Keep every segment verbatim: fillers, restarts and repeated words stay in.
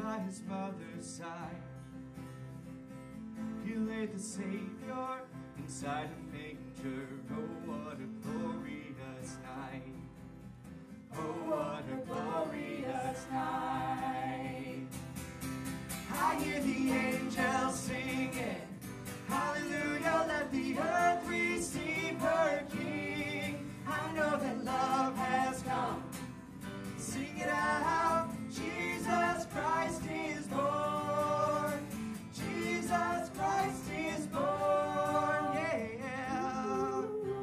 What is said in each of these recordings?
by his mother's side. He laid the Savior inside a manger. Oh, what a glorious night. Oh, what a glorious night. I hear the angels singing, hallelujah, let the earth receive her King. I know that love has come. Sing it out. Jesus Christ is born. Jesus Christ is born. Yeah.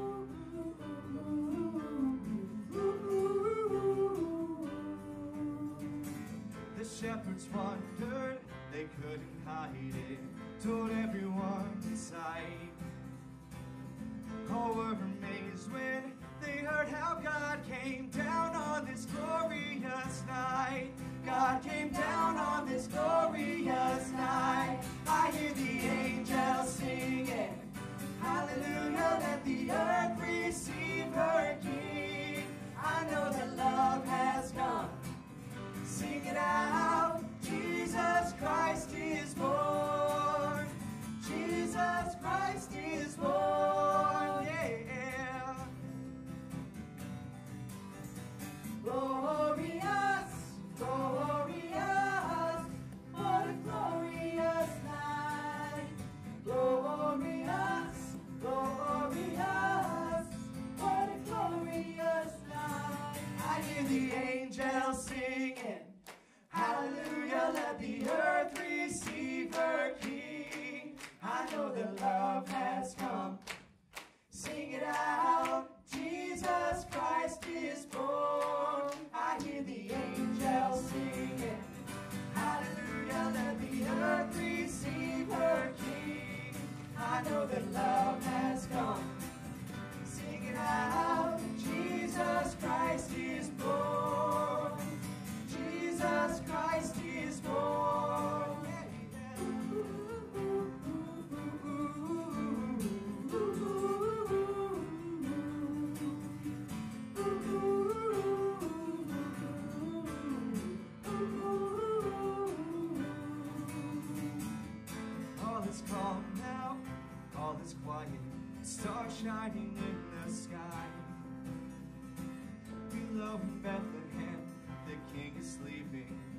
The shepherds wondered, they couldn't hide it, told everyone in sight. All were amazed when they heard how God came down on this glorious night. God came down on this glorious night. I hear the angels singing, hallelujah, let the earth receive her King. I know that love has come. Sing it out. Jesus Christ is born. Jesus Christ is born. Yeah. Glorious, glorious, what a glorious night. Glorious, glorious, what a glorious night. I hear the angels singing, hallelujah, let the earth receive her King. I know that love has come. Sing it out. Jesus Christ is born. I hear the angels singing, hallelujah, let the earth receive her King. I know that love has come. Sing it out. Jesus Christ is born. Jesus Christ is born. All is calm now, all is quiet, stars shining in the sky. Below in Bethlehem, the King is sleeping.